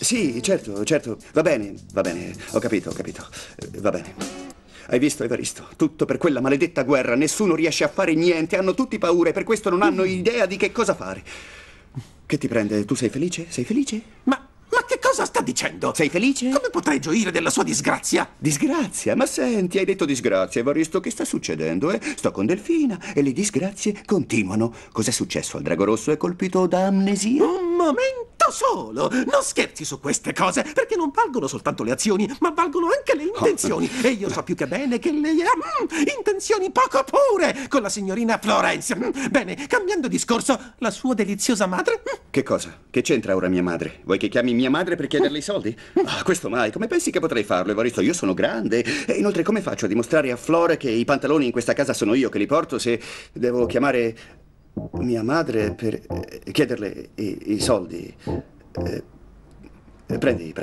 Sì, certo, certo. Va bene, ho capito, Va bene. Hai visto, Evaristo? Tutto per quella maledetta guerra. Nessuno riesce a fare niente, hanno tutti paura e per questo non hanno idea di che cosa fare. Che ti prende? Tu sei felice? Sei felice? Ma che cosa sta dicendo? Sei felice? Come potrei gioire della sua disgrazia? Disgrazia? Ma senti, hai detto disgrazia, Evaristo. Che sta succedendo, eh? Sto con Delfina e le disgrazie continuano. Cos'è successo al Drago Rosso? È colpito da amnesia? Un momento solo! Non scherzi su queste cose, perché non valgono soltanto le azioni, ma valgono anche le intenzioni. E io so più che bene che lei ha intenzioni poco pure con la signorina Florence. Bene, cambiando discorso, la sua deliziosa madre? Che cosa? Che c'entra ora mia madre? Vuoi che chiami mia madre per chiederle i soldi? Ah, questo mai. Come pensi che potrei farlo, Evaristo? Io sono grande. E inoltre come faccio a dimostrare a Flora che i pantaloni in questa casa sono io che li porto se devo chiamare mia madre per chiederle i soldi? Prendi.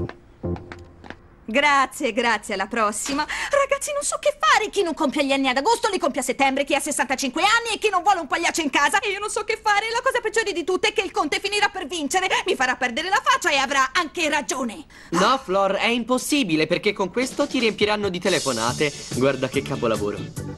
Grazie, alla prossima. Ragazzi, non so che fare. Chi non compie gli anni ad agosto li compie a settembre, chi ha 65 anni e chi non vuole un pagliaccio in casa. E io non so che fare. La cosa peggiore di tutte è che il conte finirà per vincere, mi farà perdere la faccia e avrà anche ragione. No, Flor, è impossibile perché con questo ti riempiranno di telefonate. Guarda che capolavoro.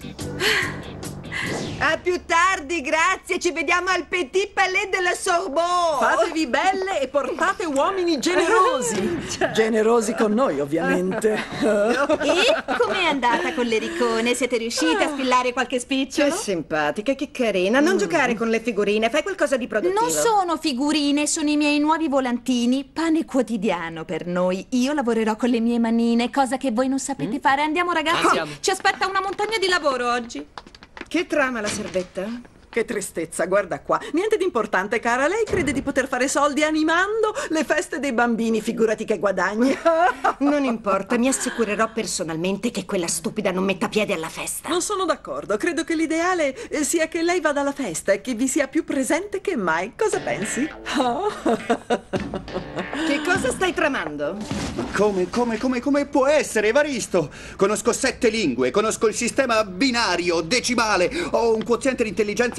A più tardi, grazie. Ci vediamo al Petit Palais de la Sorbonne. Fatevi belle e portate uomini generosi. Generosi con noi, ovviamente. E com'è andata con le ricone? Siete riusciti a spillare qualche spicciolo? Che simpatica, che carina. Non giocare con le figurine, fai qualcosa di produttivo. Non sono figurine, sono i miei nuovi volantini. Pane quotidiano per noi. Io lavorerò con le mie manine, cosa che voi non sapete fare. Andiamo, ragazzi? Andiamo. Ci aspetta una montagna di lavoro oggi. Che trama la serbetta? Che tristezza, guarda qua. Niente di importante, cara. Lei crede di poter fare soldi animando le feste dei bambini, figurati che guadagni. Non importa, mi assicurerò personalmente che quella stupida non metta piede alla festa. Non sono d'accordo. Credo che l'ideale sia che lei vada alla festa e che vi sia più presente che mai. Cosa pensi? Che cosa stai tramando? Come può essere, Evaristo? Conosco 7 lingue, conosco il sistema binario, decimale, ho un quoziente di intelligenza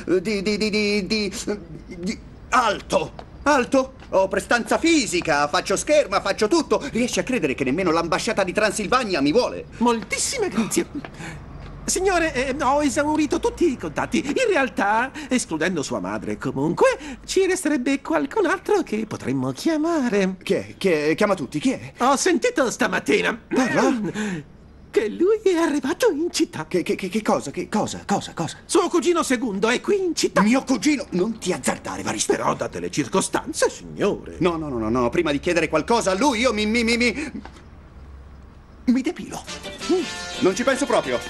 alto. Ho prestanza fisica, faccio scherma, faccio tutto. Riesci a credere che nemmeno l'ambasciata di Transilvania mi vuole? Moltissime grazie. Signore, ho esaurito tutti i contatti. In realtà, escludendo sua madre comunque, ci resterebbe qualcun altro che potremmo chiamare. Chi è? Chiama tutti, chi è? Ho sentito stamattina che lui è arrivato in città. Che cosa? Suo cugino secondo è qui in città. Mio cugino? Non ti azzardare, Evaristo. Però date le circostanze, signore. No. Prima di chiedere qualcosa a lui, io mi depilo. Non ci penso proprio.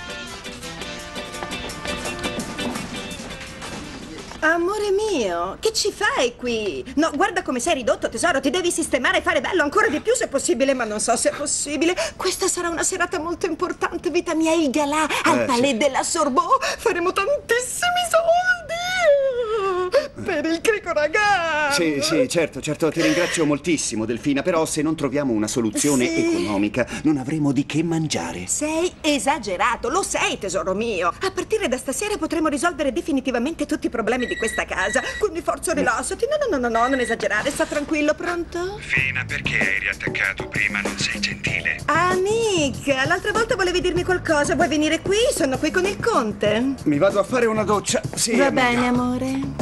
Amore mio, che ci fai qui? No, guarda come sei ridotto, tesoro. Ti devi sistemare e fare bello ancora di più se possibile, ma non so se è possibile. Questa sarà una serata molto importante, vita mia. Il galà al Palais de la Sorbonne. Faremo tantissimi soldi per il Crico ragazzo. Sì, certo. Ti ringrazio moltissimo, Delfina. Però se non troviamo una soluzione economica, non avremo di che mangiare. Sei esagerato, lo sei, tesoro mio. A partire da stasera potremo risolvere definitivamente tutti i problemi di questa casa. Quindi forza, rilassati. No, non esagerare, sta tranquillo, pronto? Fina, perché hai riattaccato prima? Non sei gentile. Amica, l'altra volta volevi dirmi qualcosa. Vuoi venire qui? Sono qui con il conte. Mi vado a fare una doccia. Sì, Va amica. bene, amore.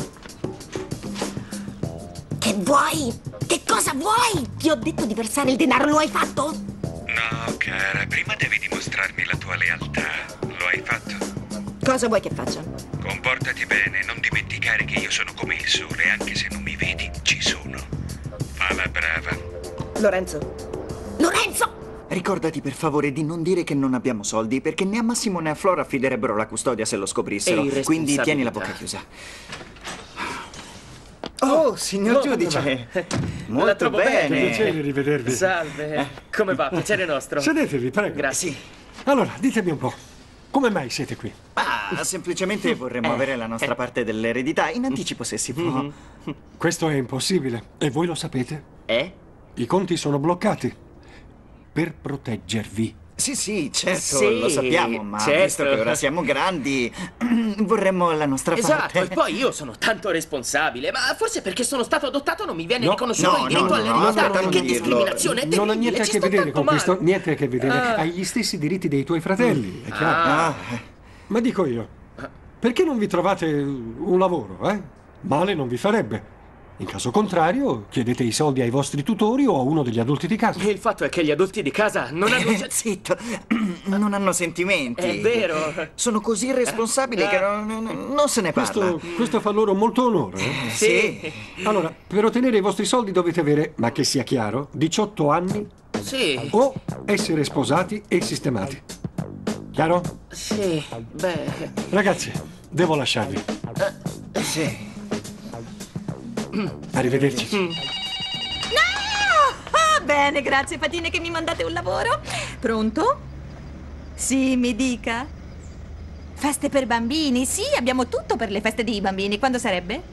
Che vuoi? Che cosa vuoi? Ti ho detto di versare il denaro, lo hai fatto? No, cara, prima devi dimostrarmi la tua lealtà. Lo hai fatto? Cosa vuoi che faccia? Comportati bene, non dimenticare che io sono come il sole, anche se non mi vedi, ci sono. Fa la brava. Lorenzo! Ricordati per favore di non dire che non abbiamo soldi, perché né a Massimo né a Flora affiderebbero la custodia se lo scoprissero. Quindi tieni la bocca chiusa. Oh, signor giudice. Molto bene. Piacere rivedervi. Salve. Come va? Piacere nostro. Sedetevi, prego. Grazie. Allora, ditemi un po', come mai siete qui? Semplicemente vorremmo avere la nostra parte dell'eredità in anticipo, se si può. Questo è impossibile e voi lo sapete. Eh? I conti sono bloccati. Per proteggervi. sì, certo, Sì, lo sappiamo, ma certo. visto che ora siamo grandi, vorremmo la nostra Esatto, parte. e poi io sono tanto responsabile, ma forse perché sono stato adottato non mi viene riconosciuto no, il diritto no, all'eredità. aspetta, non Che dirlo. discriminazione, è Non ha terribile, niente a ci che sto vedere tanto con male. questo, niente a che vedere. Hai gli stessi diritti dei tuoi fratelli, è chiaro. Ma dico io, perché non vi trovate un lavoro, eh? Male non vi farebbe. In caso contrario, chiedete i soldi ai vostri tutori o a uno degli adulti di casa. Il fatto è che gli adulti di casa non hanno... Zitto, non hanno sentimenti. È vero. Sono così irresponsabili che non se ne parla. Questo fa loro molto onore. Sì. Allora, per ottenere i vostri soldi dovete avere, ma che sia chiaro, 18 anni Sì. o essere sposati e sistemati. Chiaro? Sì, beh... Ragazzi, devo lasciarvi. Sì. Arrivederci. No! Ah, bene, grazie Patine che mi mandate un lavoro. Pronto? Sì, mi dica. Feste per bambini? Sì, abbiamo tutto per le feste dei bambini. Quando sarebbe?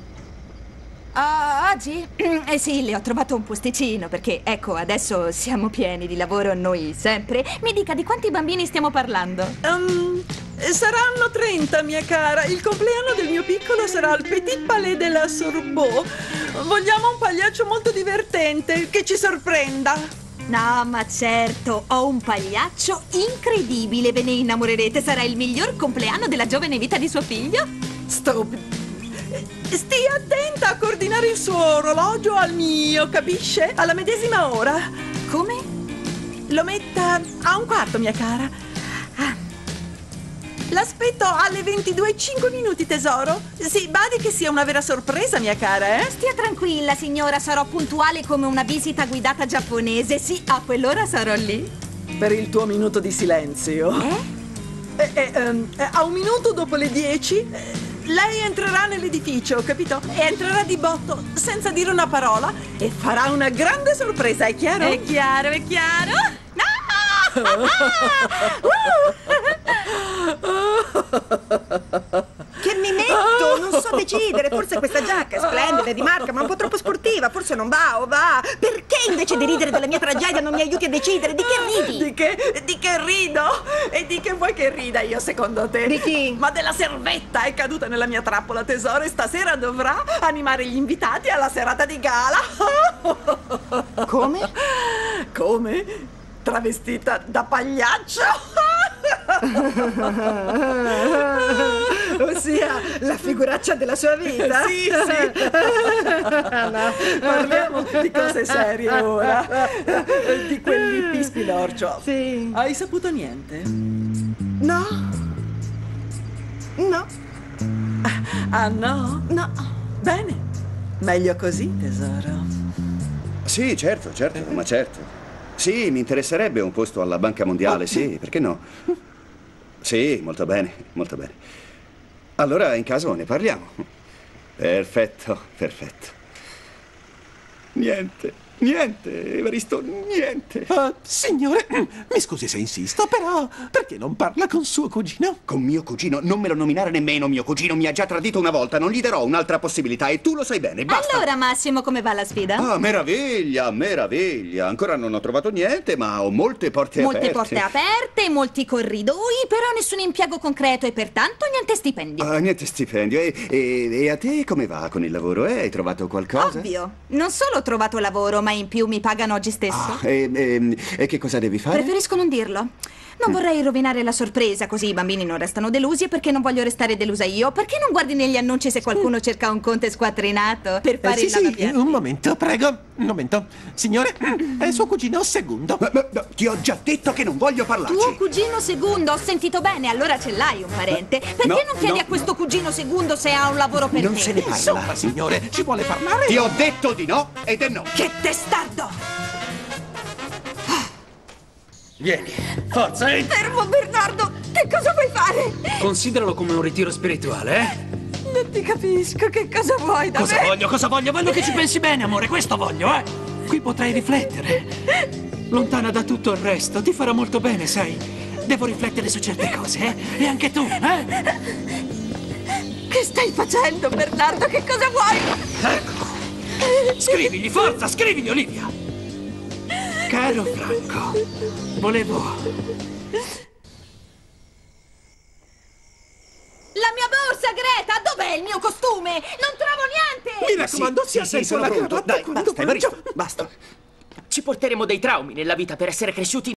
Oggi? Eh sì, le ho trovato un posticino perché, ecco, adesso siamo pieni di lavoro noi sempre. Mi dica, di quanti bambini stiamo parlando? Saranno 30, mia cara. Il compleanno del mio piccolo sarà al Petit Palais de la Sorbonne. Vogliamo un pagliaccio molto divertente che ci sorprenda. No, ma certo, ho un pagliaccio incredibile, ve ne innamorerete. Sarà il miglior compleanno della giovane vita di suo figlio. Stia attenta a coordinare il suo orologio al mio, capisce? Alla medesima ora. Come? Lo metta a un quarto, mia cara. L'aspetto alle 22:05, tesoro. Sì, badi che sia una vera sorpresa, mia cara, eh? Stia tranquilla, signora, sarò puntuale come una visita guidata giapponese. Sì, a quell'ora sarò lì. Per il tuo minuto di silenzio. A un minuto dopo le 10, lei entrerà nell'edificio, capito? E entrerà di botto, senza dire una parola, e farà una grande sorpresa, è chiaro? È chiaro, è chiaro. No! Che mi metto? Non so decidere. Forse questa giacca è splendida, è di marca, ma un po' troppo sportiva. Forse non va o va. Perché invece di ridere della mia tragedia non mi aiuti a decidere? Di che ridi? Di che rido? E di che vuoi che rida io, secondo te? Di chi? Ma della servetta è caduta nella mia trappola, tesoro, e stasera dovrà animare gli invitati alla serata di gala. Come? Come? Travestita da pagliaccio. Ossia, la figuraccia della sua vita? Sì. No, parliamo di cose serie ora. Di quell'Ippi spilorcio. Sì. Hai saputo niente? No. No. Ah, no? No. Bene. Meglio così, tesoro. Sì, certo, ma certo. Sì, mi interesserebbe un posto alla Banca Mondiale, sì, perché no? Sì, molto bene, molto bene. Allora, in caso ne parliamo. Perfetto. Niente, Evaristo, niente. Signore, mi scusi se insisto, però perché non parla con suo cugino? Con mio cugino? Non me lo nominare nemmeno mio cugino, mi ha già tradito una volta, non gli darò un'altra possibilità e tu lo sai bene, basta. Allora, Massimo, come va la sfida? Ah, meraviglia. Ancora non ho trovato niente, ma ho molte porte aperte. Molte porte aperte, molti corridoi, però nessun impiego concreto e pertanto niente stipendio. Ah, niente stipendio. E a te come va con il lavoro? Hai trovato qualcosa? Ovvio. Non solo ho trovato lavoro, ma in più mi pagano oggi stesso. Ah, e che cosa devi fare? Preferisco non dirlo. Non vorrei rovinare la sorpresa, così i bambini non restano delusi e perché non voglio restare delusa io. Perché non guardi negli annunci se qualcuno cerca un conte squattrinato per fare il lavapiatti? Un momento, prego. Un momento. Signore, è suo cugino secondo. Ma, ti ho già detto che non voglio parlarci. Tuo cugino secondo, ho sentito bene, allora ce l'hai un parente. Perché non chiedi a questo cugino secondo se ha un lavoro per Non te? se ne parla. Insomma, signore, ci vuole parlare? Ti ho detto di no ed è no. Che testardo! Vieni, forza, Fermo, Bernardo! Che cosa vuoi fare? Consideralo come un ritiro spirituale, eh? Non ti capisco, che cosa vuoi da me? Cosa voglio? Voglio che ci pensi bene, amore, questo voglio, eh? Qui potrai riflettere. Lontana da tutto il resto, ti farà molto bene, sai? Devo riflettere su certe cose, eh? E anche tu, eh? Che stai facendo, Bernardo? Che cosa vuoi? Ecco. Scrivigli, forza, scrivigli, Olivia. Caro Franco, volevo La mia borsa, Greta! Dov'è il mio costume? Non trovo niente! Mi raccomando, sia sempre la cravatta. Dai, basta, Evaristo, basta. Ci porteremo dei traumi nella vita per essere cresciuti